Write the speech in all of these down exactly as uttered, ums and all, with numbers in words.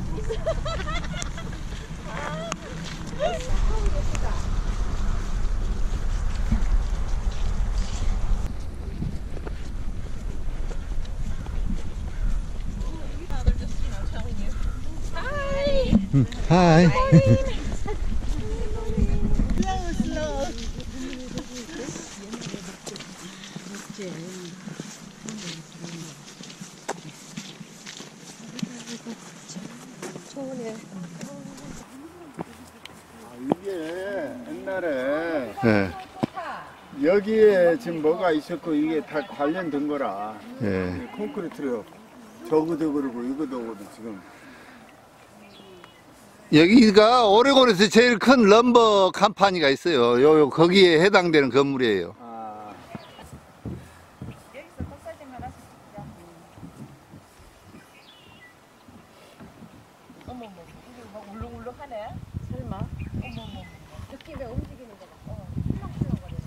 Hi. 이게 옛날에 네. 여기에 지금 뭐가 있었고 이게 다 관련된 거라. 예. 콘크리트로 저거도 그러고 이거도 그러고 지금. 여기가 오레곤에서 제일 큰 럼버 컴퍼니가 있어요. 요, 요 거기에 해당되는 건물이에요. 아. 여기서 독사생활 하셨죠? 어머머, 이게 막 울렁울렁하네. 설마? 어머머, 느낌에 움직이는 거다. 어, 술렁술렁거려.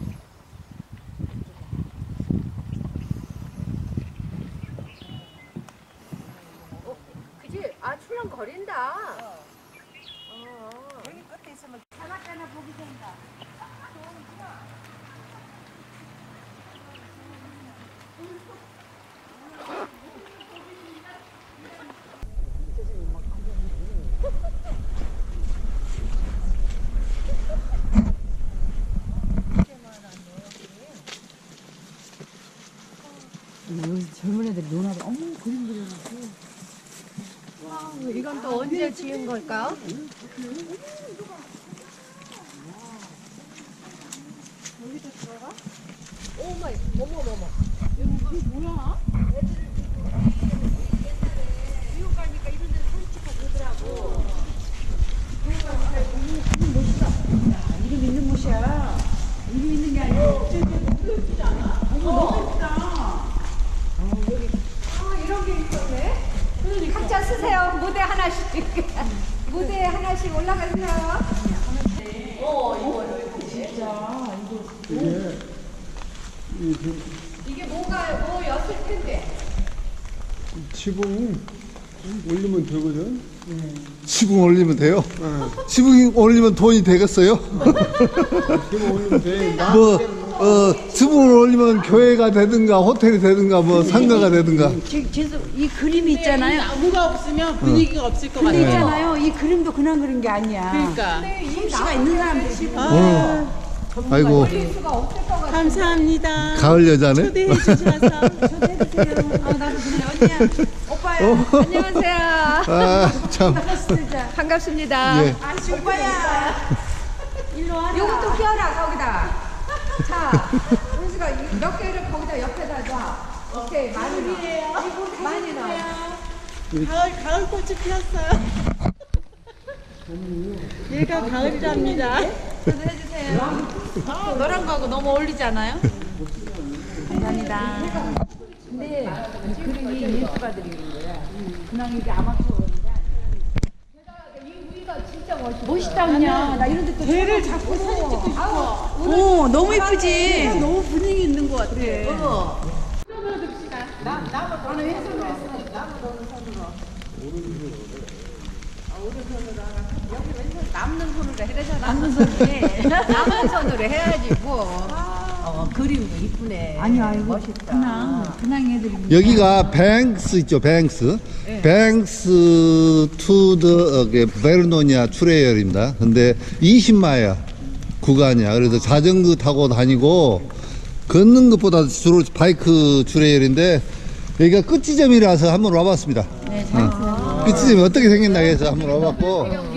어, 그지? 아, 출렁거린다. 어. 여기 끝에 있으면 하나하나 보기 된다. 여기 젊은 애들이 논하고 어머 그림 그려놓고 아, 이건 또 언제 지은 걸까? 여기다 들어가? 오마이, 어머머머. 이게 뭐야? 미국 가니까 이런 데를 설치고 그러더라고. 미국 가니까 이름 멋있다. 야, 이름 있는 곳이야. 이름 있는 게 아니고 저기 너무 예쁘지 않아? 어머, 너무 예쁘다. 어, 여기. 아, 이런 게 있었네. 그러니까. 각자 쓰세요. 무대 하나씩. 무대 하나씩 올라가세요. 어, 이거 진짜 이거. 이게 이게 뭐가 뭐였을 텐데. 지붕 올리면 되거든. 지붕 올리면 돼요? 지붕 올리면 돈이 되겠어요? 지붕 올리면 돼. 뭐, 어, 지붕을 올리면 교회가 되든가 호텔이 되든가 뭐 상가가 되든가. 죄송 이 그림이 있잖아요. 나무가 없으면 분위기가 없을 것 근데 같아요. 있잖아요. 이 그림도 그냥 그린 게 아니야. 그러니까. 솜씨가 있는 사람들이 아, 아이고, 감사합니다. 가을 여자네? 초대해 주셔서. 초대해주세요. 아, 나도 그래. 언니야. 오빠야. 안녕하세요. 아, 참. 반갑습니다. 예. 아, 오빠야. 일로 와라. 요것도 끼워라 거기다. 자, 은수가 몇 개를 거기다 옆에다 놔. 오케이, 많이 넣어. 많이 넣어. 가을, 가을 꽃이 피었어요. 얘가 가을이랍니다. 저도 해주세요. 너랑 거하고 너무 어울리지 않아요? 감사합니다. 근데 이 그림이 예술가 드리는 거야. 그냥 이게 아마추어인데. 이 위가 진짜 멋있어. 멋있다 그냥. 나 이런 데또 얘를 잡고 사진 찍고 싶어. 오, 너무 예쁘지? 너무 분위기 있는 것 같아. 어. 남는 손으로 해야 되잖아. 남는 손에. 남는 손으로 해야지 뭐. 어, 그림도 이쁘네. 아니, 아이고. 멋있다. 그냥, 그냥 애들이. 여기가 뱅스 있죠, 뱅스. 뱅스 투 더 베르노니아 트레일입니다. 근데 이십 마일 구간이야. 그래서 자전거 타고 다니고 걷는 것보다 주로 바이크 트레일인데 여기가 끝지점이라서 한번 와봤습니다. 네, 잘 어. 끝지점이 어떻게 생겼나 해서 한번 와봤고.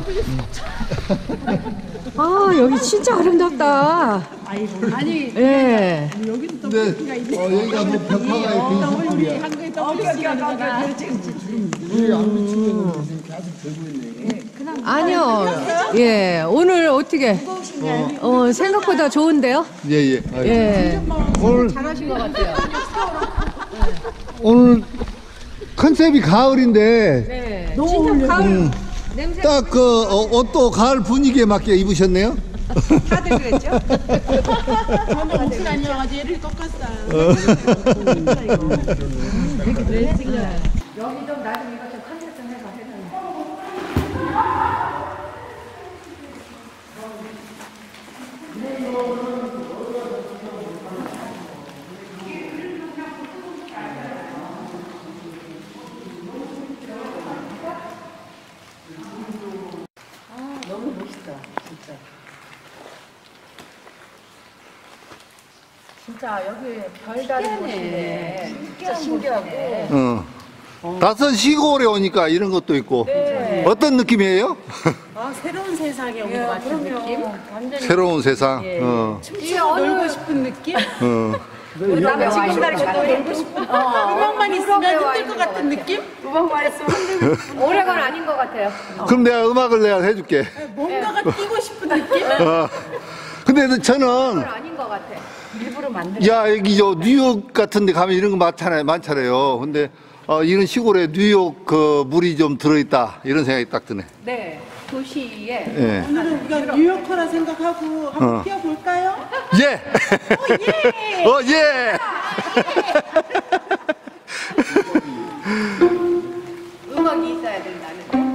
아, 여기 진짜 아름답다. 아니, 예. 근데 어, 여기가 뭐 벽화가 있고 있을뿐이야. 한국에 떠올리기가 그러잖아. 우리 안 비추면 지금 계속 들고 있네. 아니요. 예. 오늘 어떻게? 어, 생각보다 좋은데요? 예예. 예. 오늘 잘하신 것 같아요. 오늘 컨셉이 가을인데 네. 진짜 가을 냄새 딱 그 옷도 가을 분위기에 맞게 입으셨네요. 다들 그랬죠? 저는 옷을 아니어가지고 얘를 꺾었어요. 여기 좀 나중에 이거 좀 컨셉 좀 해봐. 진짜 여기 별다른 곳이네. 진짜 신기하고. 어. 낯선 시골에 오니까 이런 것도 있고. 네. 어떤 느낌이에요? 아, 새로운 세상에 온 것 예, 같은 느낌? 그럼요. 완전히. 새로운 세상. 예. 어. 춤추고 놀고 싶은 느낌? 어. 그다음에 지금 날 또 놀고 싶은 음악만 있으면 힘들 것 같은 느낌? 음악만 했으면 힘들고. 오래간 아닌 것 같아요. 그럼 내가 음악을 내가 해줄게. 뭔가가 뛰고 싶은 느낌? 어. 근데 저는 아닌 것 같아. 일부러 만든. 야 여기 저 뉴욕 같은 데 가면 이런 거 많잖아요. 많잖아요. 근데 어, 이런 시골에 뉴욕 그 물이 좀 들어있다 이런 생각이 딱 드네. 네. 도시에. 예. 오늘은 우리가 뉴요커라 생각하고 한번 어. 뛰어볼까요? 예. 어 예. 음악이 있어야 된다는.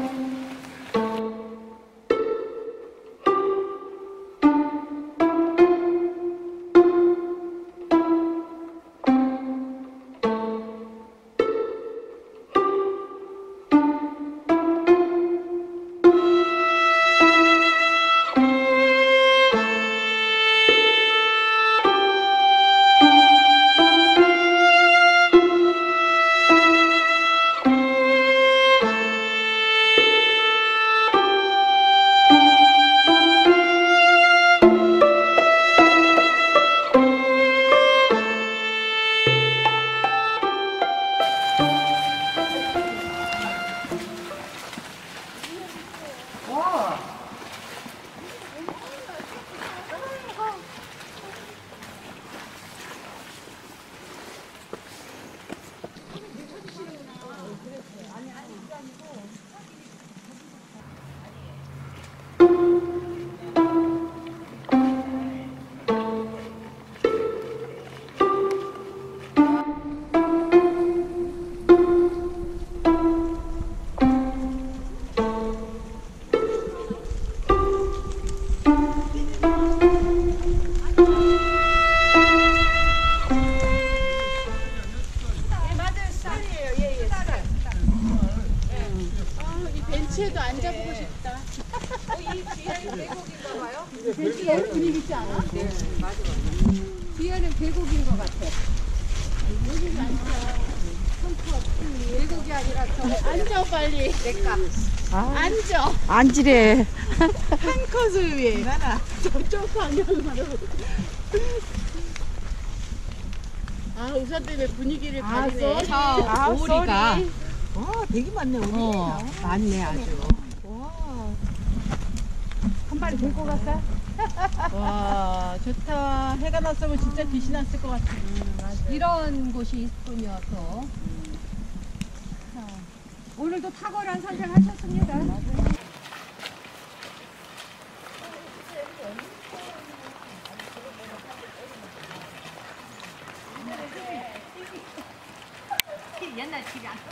벤치에도 앉아보고 싶다. 이 뒤에는 계곡인가 봐요? 벤치가 분위기 있지 않아? 네, 맞아, 맞아. 뒤에는 계곡인 것 같아. 여기 앉아. 계곡이 아니라 저 앉아 빨리. 내가. 앉아. 앉으래. 한 컷을 위해 나나 저쪽 방향으로. 아 우산 때문에 분위기를 가리네. 아, 오리가. 와 되게 많네 오리. 어, 많네 아주. 한 마리 들고 갈까? 와 좋다. 해가 났으면 진짜 빛이 났을 것 같아. 이런 곳이 있군요, 또. 자, 오늘도 탁월한 선택하셨습니다. 옛날 집이 안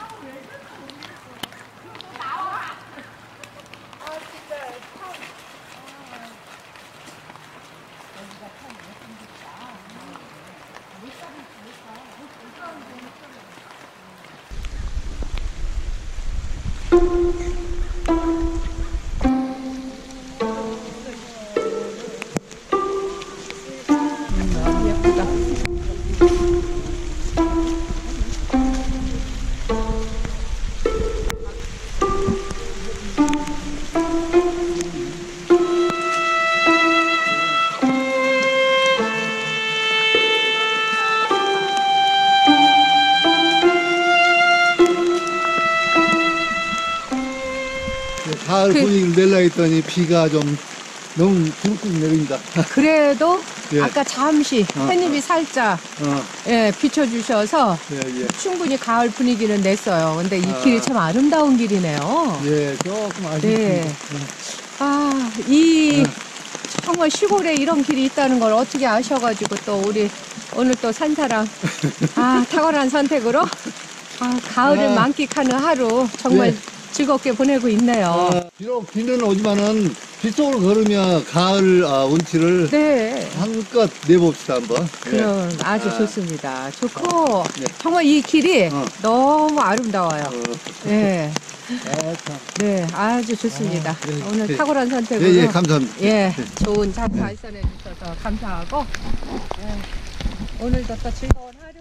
가을 분위기를 내려 했더니 비가 좀 너무 굵굵 내립니다. 그래도 예. 아까 잠시 어, 햇님이 살짝 어, 예, 비춰주셔서 예, 예. 충분히 가을 분위기는 냈어요. 근데 이 아. 길이 참 아름다운 길이네요. 예, 조금 아쉽습니다. 네. 아, 이 정말 시골에 이런 길이 있다는 걸 어떻게 아셔가지고 또 우리 오늘 또 산사랑 아, 탁월한 선택으로 아, 가을을 아. 만끽하는 하루 정말 네. 즐겁게 보내고 있네요. 아, 비록 비는 오지만은 빗속을 걸으면 가을 아, 운치를 네. 한껏 내봅시다 한번. 그럼 아주 아. 좋습니다. 좋고 네. 정말 이 길이 어. 너무 아름다워요. 어. 네, 아, 참. 네, 아주 좋습니다. 아, 네. 오늘 네. 탁월한 선택으로 예, 예, 감사합니다. 예, 네. 좋은 잘 발산해 주셔서 감사하고 예, 오늘도 또 즐거운 하루.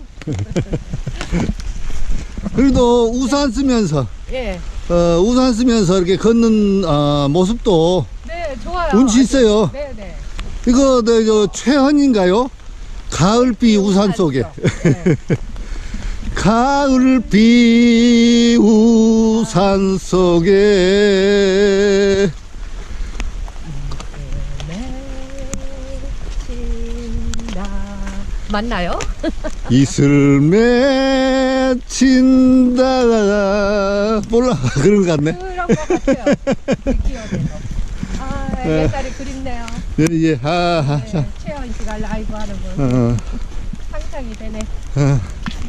그래도 우산 쓰면서, 예, 어, 우산 쓰면서 이렇게 걷는, 어, 모습도 네, 좋아요. 운치 있어요. 네, 네. 이거, 네, 저, 최헌인가요? 가을비 우산 속에. 네. 가을비 우산 속에 맞나요? 이슬 맺힌다. 몰라. 그런 것 같네. 그런 것 같아요. 그 기억에서. 아, 옛날이 그립네요. 예, 예. 아, 아, 자. 네, 최현 씨가 라이브 하는 거 어, 상상이 되네. 어.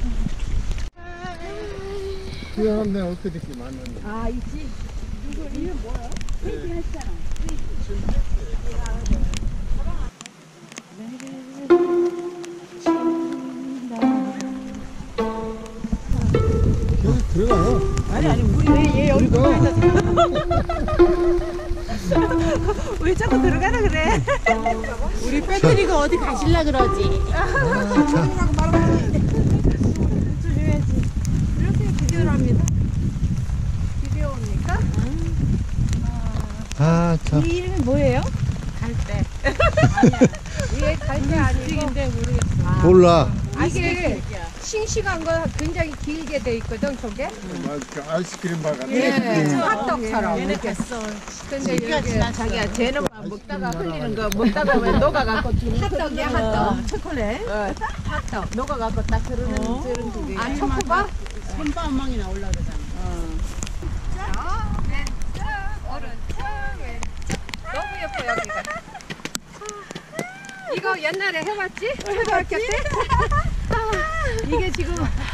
그런데 어떻게 이렇게 많은데? 아 있지. 이거 이거 뭐야? 페이지 했잖아. 계속 들어가요. 아니 아니 우리 왜얘 여기 들어가 있어? 왜 자꾸 들어가라 그래? 우리 빼드리고 어디 가실라 그러지? 조심해야지. 이렇게 비디오를 합니다. 비디오입니까? 아, 참. 이 이름이 뭐예요? 갈대. 아니야. 이게 갈대 아니고 근데 모르겠어. 몰라. 이게 싱싱한 거 굉장히 길게 돼 있거든, 저게. 막 아이스크림 바 같은. 예, 핫떡처럼. 얘네 이렇게. 갔어. 근데 여기 그러니까 자기야 쟤는 막 먹다가 흘리는 거 먹다가 왜 녹아갖고 주는 핫떡이야, 핫떡. 초콜릿. 핫떡. 녹아갖고 딱 그러는 그런 그게. 아, 초코바? 손바망이 나올라 그러잖아. 왼쪽, 오른쪽, 왼쪽. 너무 예뻐, 여기가. 이거 옛날에 해봤지? 초등학교 때? 이게 지금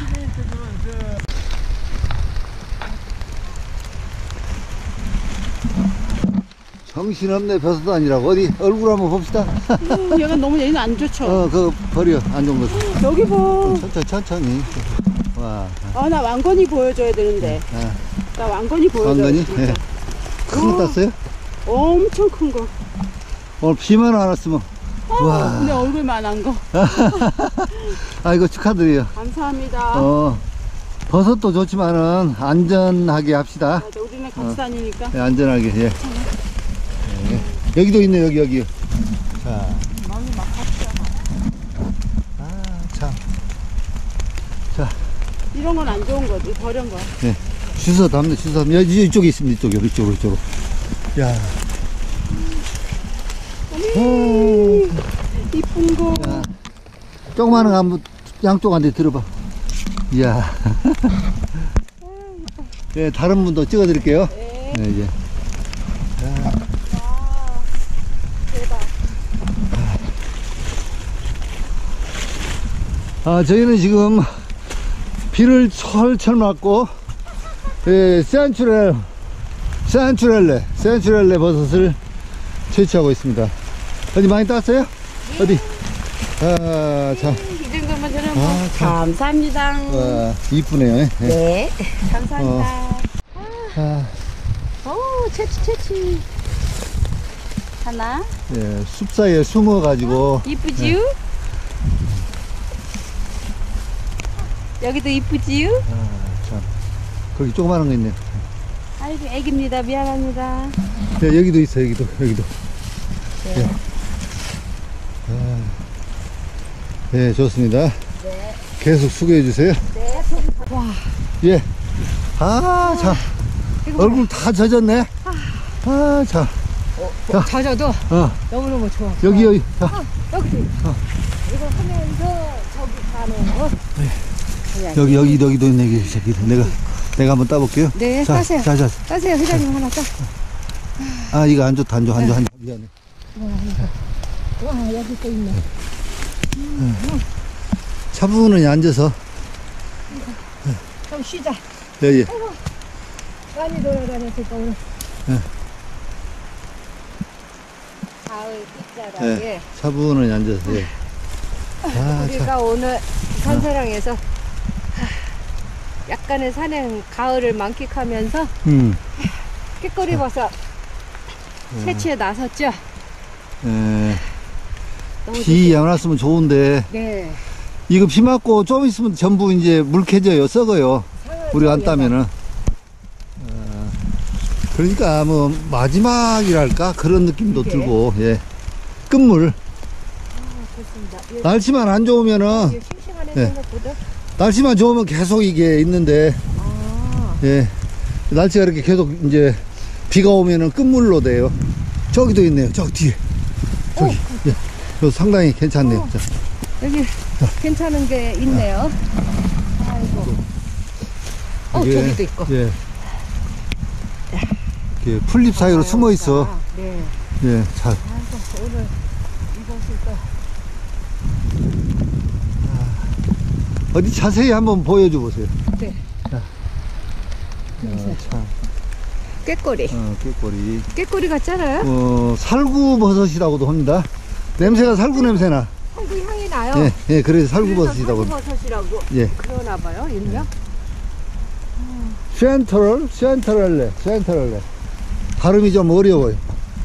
정신없네. 벼슬도 아니라고. 어디 얼굴 한번 봅시다. 얘가 너무 얘는 안 좋죠. 어, 그거 버려. 안 좋은 거. 여기 봐. 천천히, 천천히. 와. 아, 나 왕건이 보여줘야 되는데. 아, 나 왕건이 보여줘야 왕건이? 진짜. 예. 큰 거 땄어요? 엄청 큰 거. 오늘 비만 안 왔으면. 어, 와. 근데 얼굴만한 거. 아이고, 축하드려요. 감사합니다. 어, 버섯도 좋지만은 안전하게 합시다. 맞아, 우리는 같이 어. 다니니까. 네, 안전하게. 예. 예. 여기도 있네. 여기 여기. 자. 아, 참. 자, 이런 건 안 좋은 거지. 버린 거. 예. 주워 담네. 주워 담네. 여기 이쪽에 있습니다. 이쪽에 이쪽으로 이쪽으로. 야. 오. 이쁜 거. 야. 조그마한 거 한번 양쪽 한 대 들어봐. 이야. 예, 다른 분도 찍어 드릴게요. 네. 네, 이제. 자. 대박. 아, 저희는 지금 비를 철철 맞고, 예, 센츄렐, 센츄렐레, 센츄렐레 버섯을 채취하고 있습니다. 어디 많이 땄어요? 어디? 아, 자, 이 정도면 저는 뭐. 아, 참. 감사합니다. 와, 이쁘네요. 예. 네. 감사합니다. 아, 오, 채취, 채취. 하나. 예, 숲 사이에 숨어가지고, 이쁘지요? 여기도 이쁘지요? 아, 참. 거기 조그마한 거 있네요. 아이고, 애기입니다. 미안합니다. 예, 여기도 있어, 여기도, 여기도. 예. 아, 예, 좋습니다. 네. 계속 수고해 주세요. 네. 와. 예. 아, 참. 얼굴 다 젖었네. 아, 참. 젖어도 어, 너무너무 좋아. 여기, 여기. 자, 여기. 이거 하면서 저기 가는 거. 여기, 여기, 여기도 있네. 여기, 저기. 내가, 내가 한번 따볼게요. 네, 자, 따세요. 자, 자. 따세요, 회장님 하나 따. 아, 이거 안 좋다, 안 좋아, 안 좋아, 안 좋아. 미안해. 와, 여기 또 있네. 차분히 앉아서. 좀 쉬자. 예, 예. 많이 돌아다녔을까, 오늘. 가을 끝자락에 예, 차분히 앉아서. 예. 아, 우리가 참. 오늘 산사랑에서 하, 약간의 산행 가을을 만끽하면서 음. 깨꼬리 버섯 채취에 나섰죠. 예. 너무 비 안 왔으면 좋은데. 네. 이거 비 맞고 좀 있으면 전부 이제 물 캐져요. 썩어요. 우리가 안 따면은. 어, 그러니까 뭐 마지막이랄까 그런 느낌도 이게? 들고, 예. 끝물. 아, 좋습니다. 예, 날씨만 안 좋으면은, 이게 싱싱하네 예. 생각보다. 날씨만 좋으면 계속 이게 있는데, 아, 예. 날씨가 이렇게 계속 이제 비가 오면은 끝물로 돼요. 저기도 있네요. 저기 뒤에. 저기. 예. 저 상당히 괜찮네요. 어. 자. 여기 괜찮은 게 있네요. 아이고. 어, 이게, 저기도 있고. 예. 이렇게 풀잎 사이로 숨어 있어. 네. 예. 자. 아이고, 오늘 이것을 또. 어디 자세히 한번 보여줘 보세요. 네. 자. 야, 참. 깨꼬리. 어, 꾀꼬리. 깨꼬리 같잖아요? 어, 살구버섯이라고도 합니다. 냄새가 살구 냄새나. 살구 향이 나요. 예, 예, 그래서 살구버섯이라고 합니다. 살구버섯이라고. 예. 그러나 봐요, 일명. 슈엔터럴, 슈엔터럴레, 슈엔터럴레. 발음이 좀 어려워요.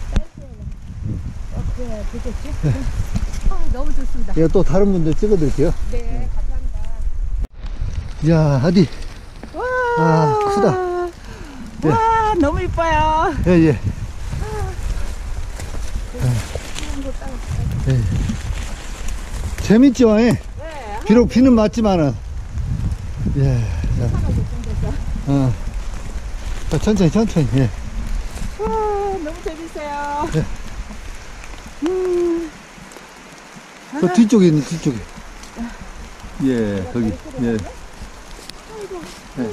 어, 그래야 되겠지? 어, 너무 좋습니다. 제가 또 다른 분들 찍어드릴게요. 네, 감사합니다. 야, 어디? 아, 크다. 예. 와, 너무 이뻐요. 예, 예. 예. 재밌죠? 예? 비록 비는 맞지만은. 예. 자. 어. 자, 천천히, 천천히. 예. 와, 너무 재밌어요. 그 뒤쪽에 있는 뒤쪽에. 예, 거기. 예. 예.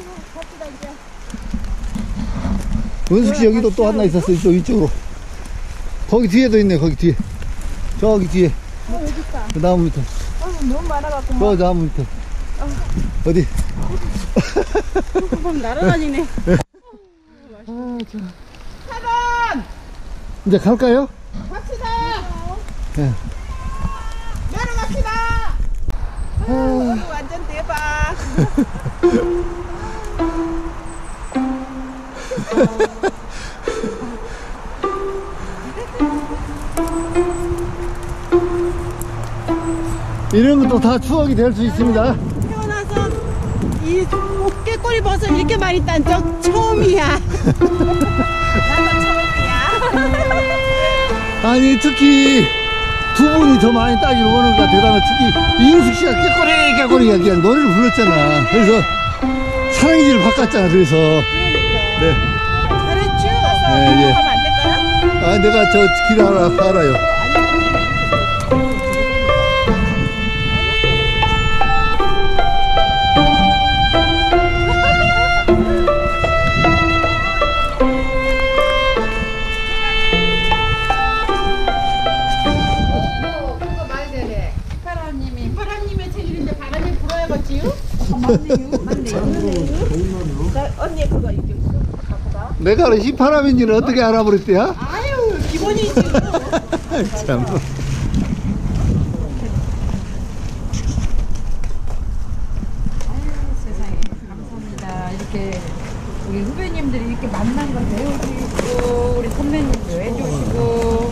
은숙 씨 여기도 또 하나 있었어. 이쪽, 이쪽으로. 거기 뒤에도 있네, 거기 뒤에. 저기 뒤에. 어, 여기 있다. 그 나무 밑에. 어, 너무 많아갖고. 저 나무 밑에. 어디? 막 날아다니네. 이제 갈까요? 갑시다. 예. 내려갑시다. 아, 완전 대박. 이런 것도 다 추억이 될 수 있습니다. 태어나서 이 깨꼬리 버섯 이렇게 많이 딴 적 처음이야. 나도 처음이야. 아니, 특히 두 분이 더 많이 따기로 오는 것 대단해. 특히 이인숙 씨가 깨꼬리, 깨꼬리 그냥 노래를 불렀잖아. 그래서 사랑기를 바꿨잖아. 그래서. 네. 잘했죠? 예, 예. 하면 안 될까요? 아, 내가 저 길 알아, 알아요. 바람님의 생일인데 바람이 불어야겠지요? 언니 그거 이렇게 갖고 가. 내가 휘파람인지는 어떻게 알아버렸대요? 아유 기본이지. 참. 세상에 감사합니다. 이렇게 우리 후배님들이 이렇게 만난 걸 배워주시고 우리 선배님도 해주시고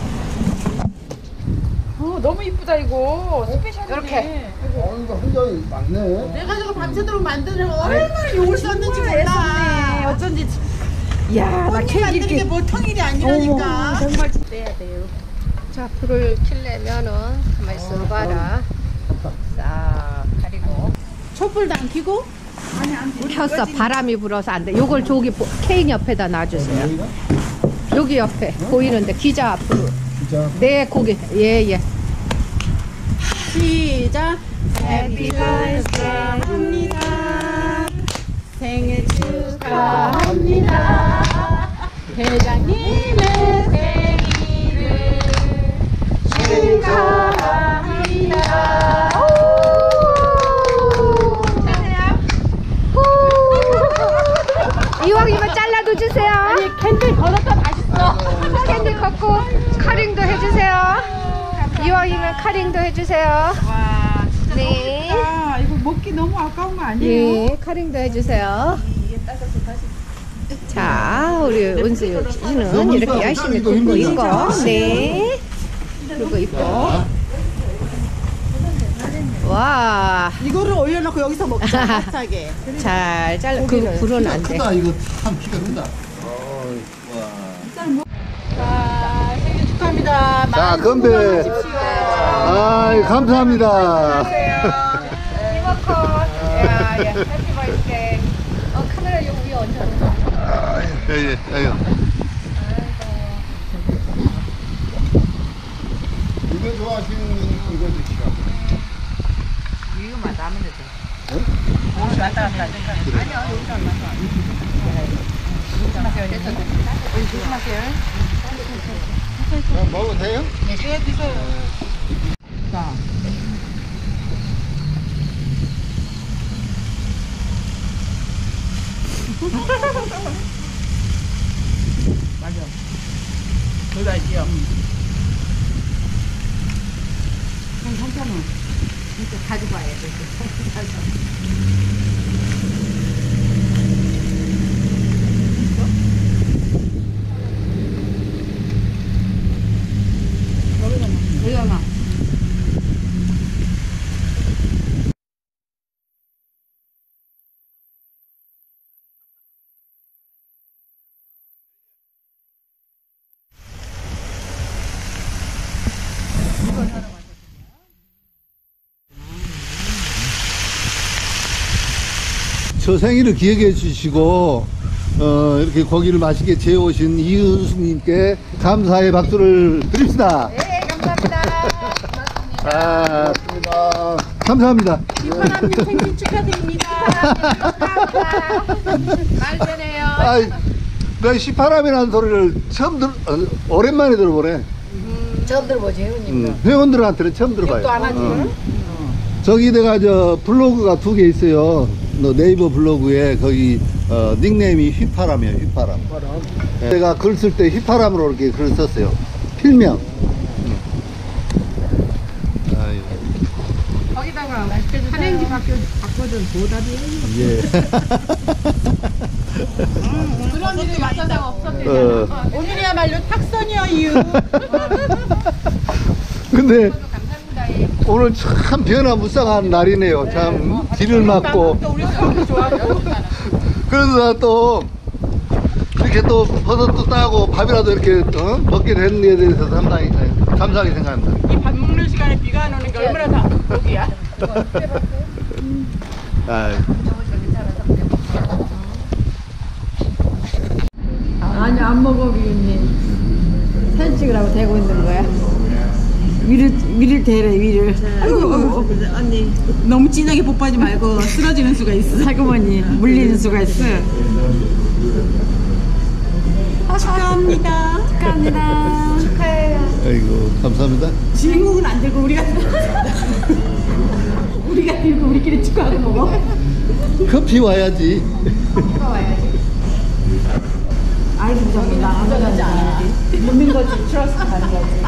어, 너무 이쁘다 이거 스페셜이네. 이렇게 어, 한장이 많네. 내가 저거 밤새도록 만드는 거 얼마나 욕을 썼는지 몰라. 어쩐지 이야 나 언니 케이크 만드는 게 이렇게 보통 일이 아니라니까. 정말 빼야 돼요. 자, 불을 켜려면은 가만히 있어봐라. 싹 가리고. 촛불도 안 켜고? 켰어. 바람이 불어서 안 돼. 요걸 저기 보- 케인 옆에다 놔주세요. 여기 옆에 보이는데 기자 앞으로. 진짜. 네, 거기. 예, 예. 시작. Happy birthday 합니다. 생일 축하합니다. 회장님의 생일을 축하합니다. 이왕이면 잘라도 주세요. 캔들 걷었다 맛있어. 캔디 걷고 카링도 해주세요. 해주세요. 와, 진짜 네. 너무 좋다. 이거 먹기 너무 아까운 거 아니에요? 네, 카링도 해주세요. 자, 우리 은수 씨는 이렇게 열심히 굽고 있고, 네. 굽고 있고. 와, 이거를 올려놓고 여기서 먹자. 바짝에. 잘 잘라. 그 불은 안 돼. 크다, 이거 참 키가 크다. 자, 생일 축하합니다. 자, 건배. 아, 감사합니다. 리모컨. 야, 야, 해피 버스데이. 어, 카메라 여기 위에 얹어. 아, 예, 예, 예. 이거 좋아하시는 이거 드시죠. 이거만 남으면 돼. 어? 왔다 갔다 하니까. 아니요, 여기서 안 나서. 조심하세요. 우리 조심하세요. 그럼 먹어도 돼요? 네, 드세요. 자. 맞아. 그거 알지요? 그럼 한편은 이렇게 가져가야 돼. 여기 하나. 저 생일을 기억해 주시고 어, 이렇게 고기를 맛있게 재워오신 이은숙님께 감사의 박수를 드립시다. 네, 감사합니다. 아, 감사합니다. 감사합니다. 이파람님 생일 축하드립니다. 말 되네요. 아이, 나 시파람이라는 소리를 처음 들, 어, 오랜만에 들어보네. 처음 들어보지, 회원님. 음, 회원들한테는 처음 들어봐요. 기억도 안 하지. 어. 저기 내가 저 블로그가 두 개 있어요. 너 네이버 블로그에 거기 어, 닉네임이 휘파람이에요. 휘파람. 네. 제가 글 쓸 때 휘파람으로 이렇게 글을 썼어요. 필명. 음. 아유. 거기다가 한행지 바뀌어, 바꿔준 보답이. 예. 그런 일이 맞아서 없었대요. 어. 오늘이야말로 탁선이여 이유. 근데 오늘 참 변화무쌍한 날이네요. 참 비를 맞고. 또 우리 사람들 좋아하고. 그래서 또 이렇게 또 버섯도 따고 밥이라도 이렇게 어? 먹게 된 데 대해서 상당히 감사하게 생각합니다. 이 밥 먹는 시간에 비가 안 오는 게 얼마나 다 복이야. 아유. 아니, 안 먹어, 비윤님. 사진 찍으라고 대고 있는 거야? 위를, 위를 대래, 위를. 아이고, 언니 너무 진하게 뽀뽀하지 말고 쓰러지는 수가 있어. 살구머니 물리는 수가 있어. 축하합니다. 축하합니다. 축하해요. 아이고, 감사합니다. 주인공은 안 들고 우리가 우리가 들고 우리끼리 축하하고 먹어. 커피 와야지. 아이고 감사합니다. 안전하지 않아. 먹는 거지. 트러스트 가는 거지.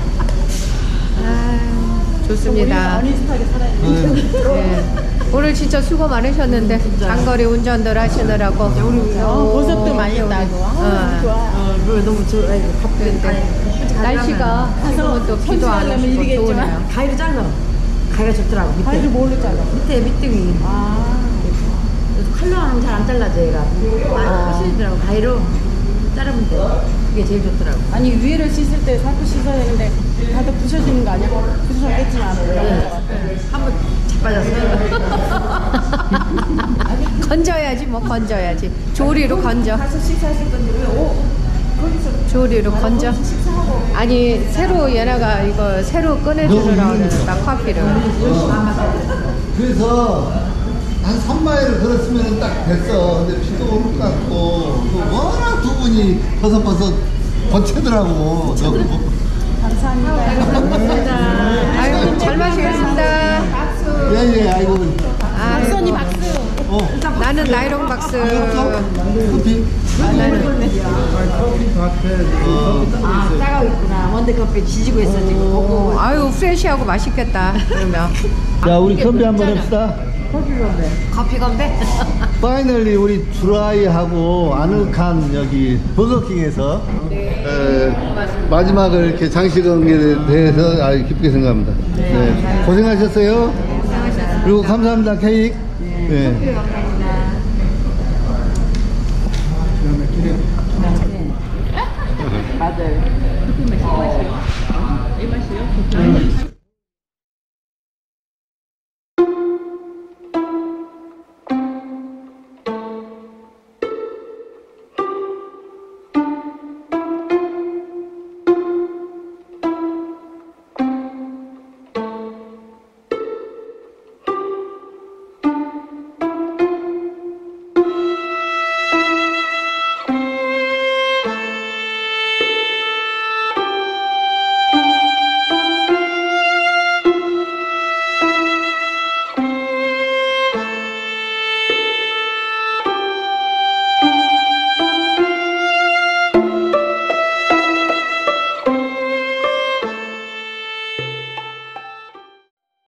좋습니다. 어니스트하게 살아야 돼. 네. 오늘 진짜 수고 많으셨는데 장거리 운전들 하시느라고. 어, 버섯도 많이 따고. 어. 좋아. 어, 그거 너무 좋아. 근데 날씨가 지금은 또 비도 안 오시고 좋으네요. 가위로 잘라. 가위가 좋더라고. 밑에. 가위를 뭘로 잘라? 밑에 밑둥이. 아. 칼로는 잘 안 잘라져 얘가. 많이 부시더라고. 가위로 자르면 돼. 그게 제일 좋더라고. 아니 위에를 씻을 때 살포 씻어야 되는데 다들 부셔지는 거 아니야? 부셔졌겠지만. 한번 자빠졌어. 건져야지 뭐 건져야지. 조리로 건져. 가서 식사하실 건데 왜 오? 거기서 조리로 건져. 아니 새로 얘네가 이거 새로 꺼내주느라고 나 커피를. 그래서 한 삼 마일을 걸었으면 딱 됐어. 근데 비도 오는 것 같고 또 워낙 두 분이 버섯버섯 번채더라고. 감사합니다. 아유 잘 마시겠습니다. 박수. 예예. 아이고. 박선이 박수. 어. 나는 나이롱 박수. 커피. 커피 밭에 아, 따가고 있구나. 원두커피 지지고 있어, 지금. 오, 아유 프레시하고 맛있겠다. 그러면 자, 우리 건배 한번 합시다. 커피 건배? 파이널리 우리 드라이하고 아늑한 여기 버거킹에서 에, 마지막을 이렇게 장식하게 대해서 아주 기쁘게 생각합니다. 네. 고생하셨어요. 그리고 감사합니다, 케이크. 네.